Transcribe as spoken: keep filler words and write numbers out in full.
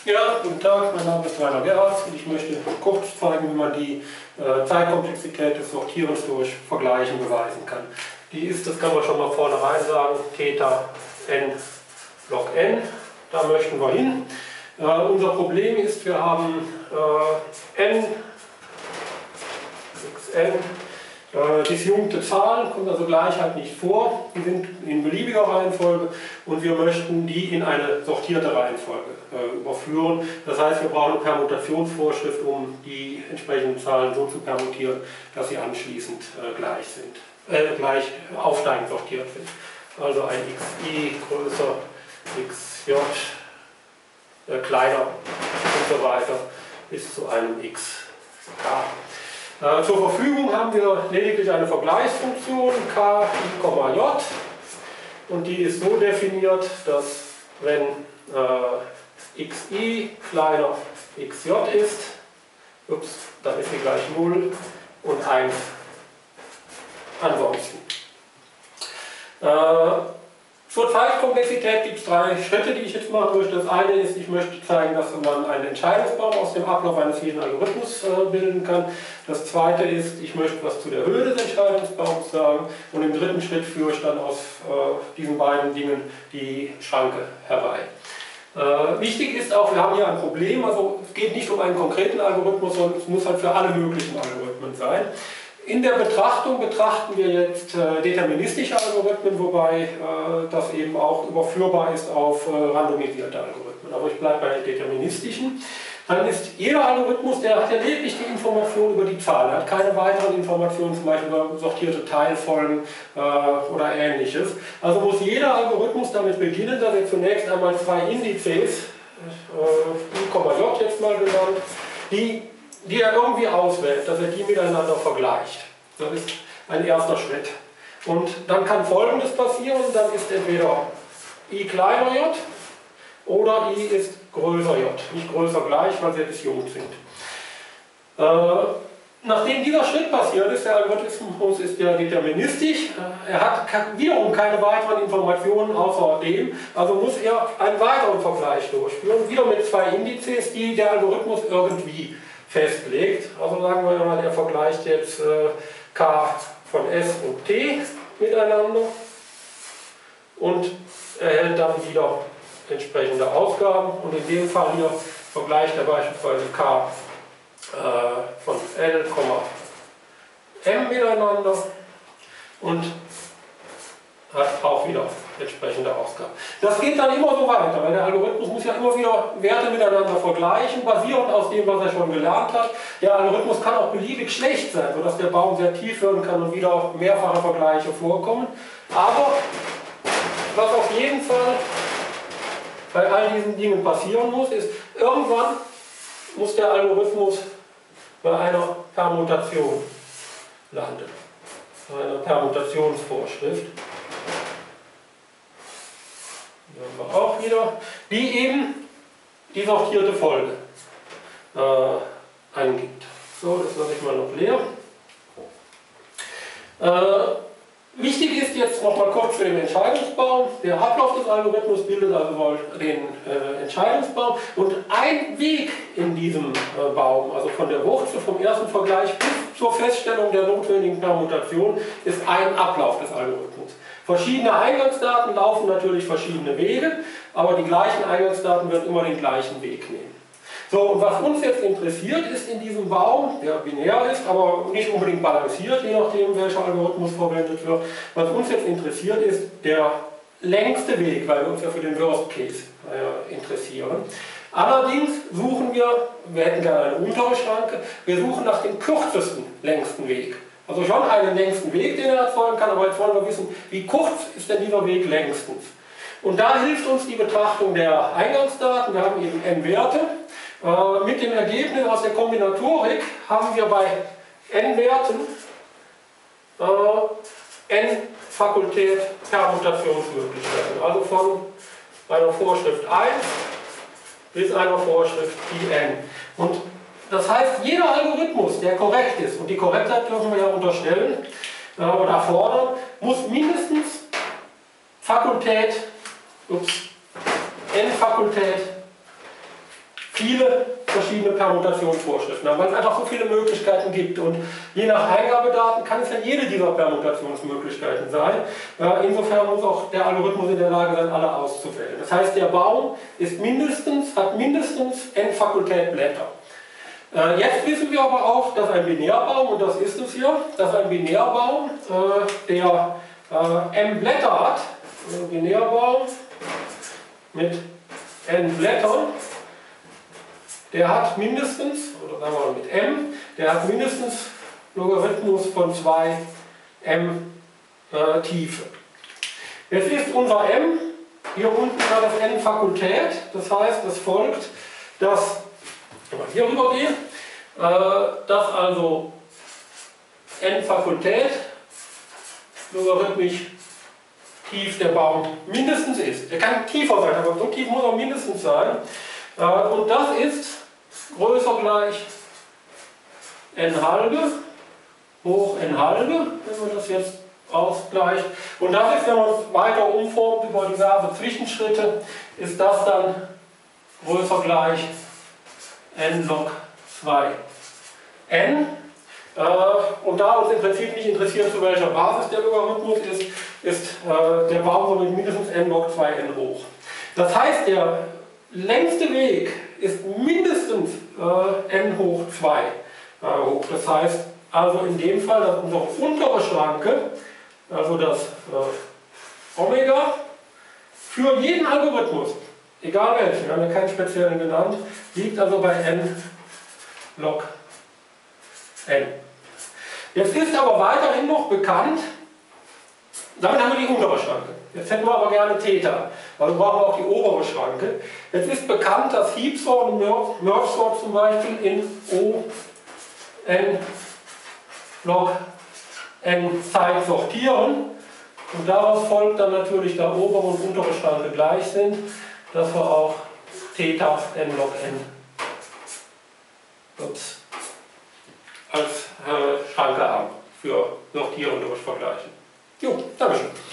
Ja, guten Tag, mein Name ist Rainer Gerhardt und ich möchte kurz zeigen, wie man die äh, Zeitkomplexität des Sortierens durch Vergleichen beweisen kann. Die ist, das kann man schon mal vornherein sagen, Theta n log n, da möchten wir hin. Äh, unser Problem ist, wir haben äh, n, xn, äh, disjunkte Zahlen, kommt also Gleichheit nicht vor, die sind in beliebiger Reihenfolge und wir möchten die in eine sortierte Reihenfolge äh, überführen. Das heißt, wir brauchen eine Permutationsvorschrift, um die entsprechenden Zahlen so zu permutieren, dass sie anschließend äh, gleich sind, äh, gleich aufsteigend sortiert sind. Also ein xi größer xj äh, kleiner und so weiter bis zu einem xk. Äh, zur Verfügung haben wir lediglich eine Vergleichsfunktion k i, j und die ist so definiert, dass wenn äh, xi kleiner xj ist, ups, dann ist sie gleich null und eins ansonsten. Äh, Zur Zeitkomplexität gibt es drei Schritte, die ich jetzt mache. Das eine ist, ich möchte zeigen, dass man einen Entscheidungsbaum aus dem Ablauf eines jeden Algorithmus äh, bilden kann. Das zweite ist, ich möchte was zu der Höhe des Entscheidungsbaums sagen. Und im dritten Schritt führe ich dann aus äh, diesen beiden Dingen die Schranke herbei. Äh, wichtig ist auch, wir haben hier ein Problem, also es geht nicht um einen konkreten Algorithmus, sondern es muss halt für alle möglichen Algorithmen sein. In der Betrachtung betrachten wir jetzt äh, deterministische Algorithmen, wobei äh, das eben auch überführbar ist auf äh, randomisierte Algorithmen. Aber ich bleibe bei den deterministischen. Dann ist jeder Algorithmus, der hat ja lediglich die Information über die Zahl, er hat keine weiteren Informationen, zum Beispiel über sortierte Teilfolgen äh, oder ähnliches. Also muss jeder Algorithmus damit beginnen, dass er zunächst einmal zwei Indizes, äh, i, j jetzt mal genannt, die die er irgendwie auswählt, dass er die miteinander vergleicht. Das ist ein erster Schritt. Und dann kann Folgendes passieren, dann ist entweder i kleiner j oder i ist größer j. Nicht größer gleich, weil sie disjunkt sind. Äh, nachdem dieser Schritt passiert ist, der Algorithmus ist ja deterministisch, er hat wiederum keine weiteren Informationen außer dem, also muss er einen weiteren Vergleich durchführen, wieder mit zwei Indizes, die der Algorithmus irgendwie festlegt. Also sagen wir mal, der vergleicht jetzt äh, k von s und t miteinander und erhält dann wieder entsprechende Ausgaben. Und in dem Fall hier vergleicht er beispielsweise k äh, von l, m miteinander und hat auch wieder entsprechende Ausgaben. Das geht dann immer so weiter, weil der Algorithmus muss ja immer wieder Werte miteinander vergleichen, basierend aus dem, was er schon gelernt hat. Der Algorithmus kann auch beliebig schlecht sein, sodass der Baum sehr tief werden kann und wieder mehrfache Vergleiche vorkommen. Aber was auf jeden Fall bei all diesen Dingen passieren muss, ist, irgendwann muss der Algorithmus bei einer Permutation landen, bei einer Permutationsvorschrift. Hier haben wir auch wieder, die eben die sortierte Folge äh, angibt. So, das lasse ich mal noch leer. Äh, wichtig ist jetzt noch mal kurz für den Entscheidungsbaum. Der Ablauf des Algorithmus bildet also den äh, Entscheidungsbaum und ein Weg in diesem äh, Baum, also von der Wurzel vom ersten Vergleich bis zur Feststellung der notwendigen Permutation, ist ein Ablauf des Algorithmus. Verschiedene Eingangsdaten laufen natürlich verschiedene Wege, aber die gleichen Eingangsdaten werden immer den gleichen Weg nehmen. So, und was uns jetzt interessiert, ist in diesem Baum, der binär ist, aber nicht unbedingt balanciert, je nachdem welcher Algorithmus verwendet wird, was uns jetzt interessiert ist, der längste Weg, weil wir uns ja für den Worst Case äh, interessieren. Allerdings suchen wir, wir hätten gerne eine untere Schranke, wir suchen nach dem kürzesten längsten Weg. Also schon einen längsten Weg, den er erzeugen kann, aber jetzt wollen wir wissen, wie kurz ist denn dieser Weg längstens. Und da hilft uns die Betrachtung der Eingangsdaten. Wir haben eben n Werte. Äh, mit dem Ergebnis aus der Kombinatorik haben wir bei n Werten äh, n Fakultät Permutationsmöglichkeiten. Also von einer Vorschrift eins bis einer Vorschrift i n. Und das heißt, jeder Algorithmus, der korrekt ist, und die Korrektheit dürfen wir ja unterstellen äh, oder fordern, muss mindestens Fakultät, ups, n Fakultät viele verschiedene Permutationsvorschriften haben, weil es einfach so viele Möglichkeiten gibt. Und je nach Eingabedaten kann es ja jede dieser Permutationsmöglichkeiten sein. Insofern muss auch der Algorithmus in der Lage sein, alle auszuwählen. Das heißt, der Baum ist mindestens, hat mindestens n Fakultät Blätter. Jetzt wissen wir aber auch, dass ein Binärbaum, und das ist es hier, dass ein Binärbaum, der m Blätter hat, ein Binärbaum mit n Blättern, der hat mindestens, oder sagen wir mal mit m, der hat mindestens Logarithmus von zwei m äh, Tiefe. Jetzt ist unser m, hier unten hat das n Fakultät, das heißt, es folgt, dass, wenn wir hier rüber gehen, äh, dass also n Fakultät logarithmisch tief der Baum mindestens ist. Der kann tiefer sein, aber so tief muss er mindestens sein. Äh, und das ist größer gleich n halbe hoch n halbe, wenn man das jetzt ausgleicht. Und das ist, wenn man es weiter umformt über diverse Zwischenschritte, ist das dann größer gleich n log zwei n. Äh, und da uns im Prinzip nicht interessiert, zu welcher Basis der Logarithmus ist, ist äh, der Baum somit mindestens n log zwei n hoch. Das heißt, der längste Weg ist mindestens äh, n hoch zwei äh, hoch. Das heißt also in dem Fall, dass unsere untere Schranke, also das äh, Omega, für jeden Algorithmus, egal welchen, wir haben ja keinen speziellen genannt, liegt also bei n log n. Jetzt ist aber weiterhin noch bekannt, damit haben wir die untere Schranke. Jetzt hätten wir aber gerne Theta, weil wir brauchen auch die obere Schranke. Jetzt ist bekannt, dass Heap-Sort und Merge-Sort zum Beispiel in O n log n Zeit sortieren. Und daraus folgt dann natürlich, da obere und untere Schranke gleich sind, dass wir auch Theta n log n ups, als äh, Schranke haben für Sortieren durch Vergleichen. Jo, Dankeschön.